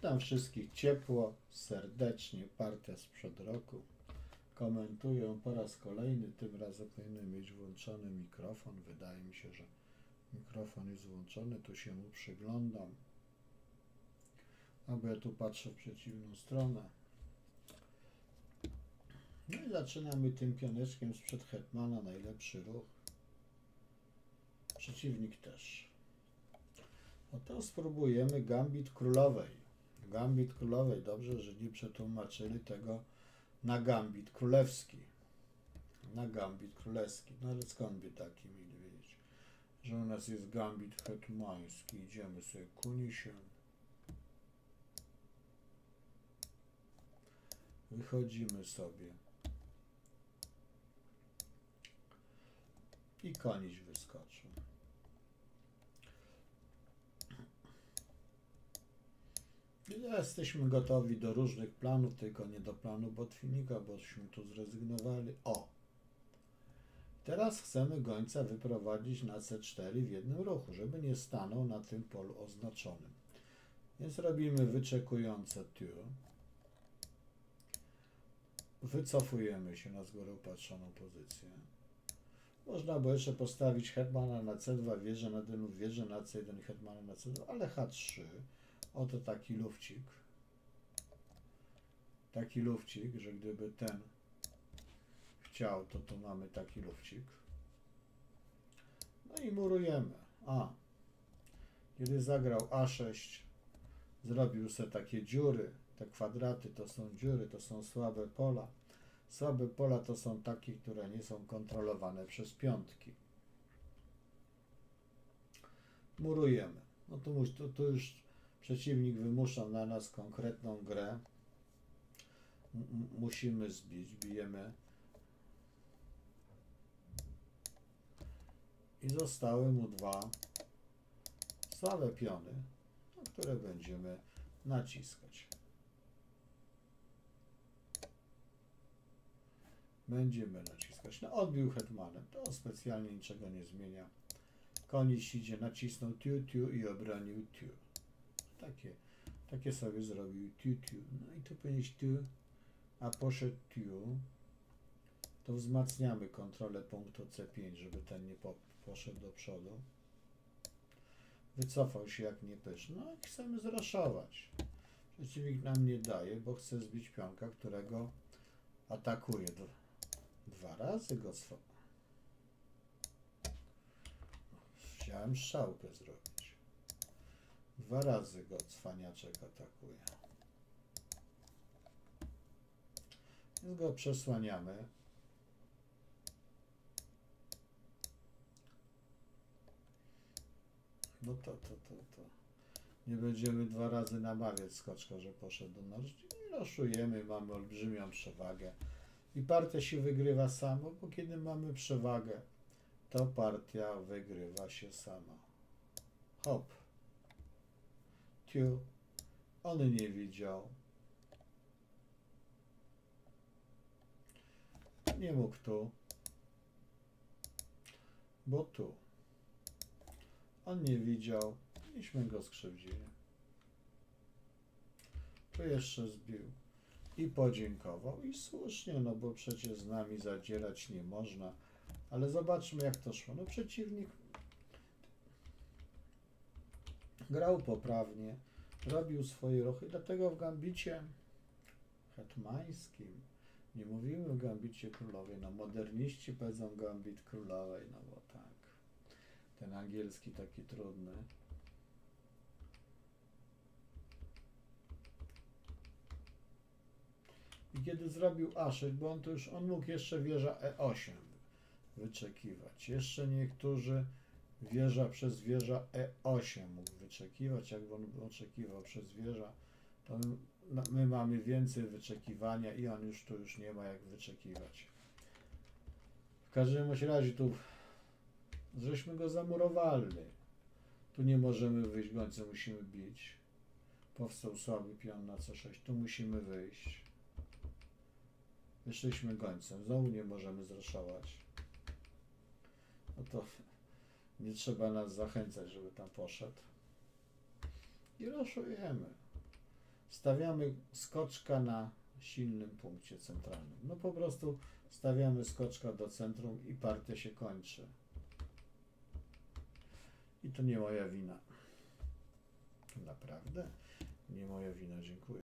Witam wszystkich ciepło, serdecznie, partia sprzed roku. Komentuję po raz kolejny, tym razem powinien mieć włączony mikrofon. Wydaje mi się, że mikrofon jest włączony, tu się mu przyglądam. Albo ja tu patrzę w przeciwną stronę. No i zaczynamy tym pioneczkiem sprzed hetmana, najlepszy ruch. Przeciwnik też. No to spróbujemy gambit królowej. Gambit królowej, dobrze, że nie przetłumaczyli tego na gambit królewski. Na gambit królewski. No ale skąd by taki mieli wiedzieć, że u nas jest gambit hetmański. Idziemy sobie kunisiem. Wychodzimy sobie. I koniś wyskoczył. Jesteśmy gotowi do różnych planów, tylko nie do planu botwinnika, bośmy tu zrezygnowali. O! Teraz chcemy gońca wyprowadzić na C4 w jednym ruchu, żeby nie stanął na tym polu oznaczonym. Więc robimy wyczekujące tu. Wycofujemy się na z góry upatrzoną pozycję. Można by jeszcze postawić hetmana na C2, wieżę na D, wieżę na C1 i hetmana na C2, ale H3. Oto taki lufcik. Taki lufcik, że gdyby ten chciał, to tu mamy taki lufcik. No i murujemy. Kiedy zagrał A6, zrobił sobie takie dziury. Te kwadraty to są dziury, to są słabe pola. Słabe pola to są takie, które nie są kontrolowane przez piątki. Murujemy. No tu już przeciwnik wymusza na nas konkretną grę. Musimy zbić, bijemy. I zostały mu dwa słabe piony, na które będziemy naciskać. Będziemy naciskać. No, odbił hetmanem, to specjalnie niczego nie zmienia. Koniś idzie, nacisnął tiu i obronił tiu. Takie sobie zrobił tiu. No i tu powinien tu, a poszedł tiu. To wzmacniamy kontrolę punktu C5, żeby ten nie poszedł do przodu. Wycofał się jak niepyszny. No i chcemy zraszować. Przeciwnik nam nie daje, bo chce zbić pionka, którego atakuje. Dwa razy go chciałem strzałkę zrobić. Dwa razy go cwaniaczek atakuje. Więc go przesłaniamy. No to. Nie będziemy dwa razy namawiać skoczka, że poszedł do nas. I roszujemy, mamy olbrzymią przewagę. I partia się wygrywa sama, bo kiedy mamy przewagę, to partia wygrywa się sama. Hop. Tiu. On nie widział. Nie mógł tu. Bo tu. On nie widział. Myśmy go skrzywdzili. Tu jeszcze zbił. I podziękował. I słusznie, no bo przecież z nami zadzierać nie można. Ale zobaczmy, jak to szło. No przeciwnik grał poprawnie, robił swoje ruchy, dlatego w gambicie hetmańskim nie mówimy o gambicie królowej. No moderniści powiedzą gambit królowej, no bo tak. Ten angielski taki trudny. I kiedy zrobił A6, bo on mógł jeszcze wieża E8 wyczekiwać. Jeszcze niektórzy przez wieża E8 mógł wyczekiwać. Jakby on oczekiwał przez wieża, to my mamy więcej wyczekiwania i on tu już nie ma jak wyczekiwać. W każdym razie tu żeśmy go zamurowali. Tu nie możemy wyjść, gońcem musimy bić. Powstał słaby pion na C6. Tu musimy wyjść. Wyszliśmy gońcem. Znowu nie możemy zraszować. No to nie trzeba nas zachęcać, żeby tam poszedł. I raszujemy. Stawiamy skoczka na silnym punkcie centralnym. No po prostu stawiamy skoczka do centrum i partia się kończy. I to nie moja wina. Naprawdę? Nie moja wina, dziękuję.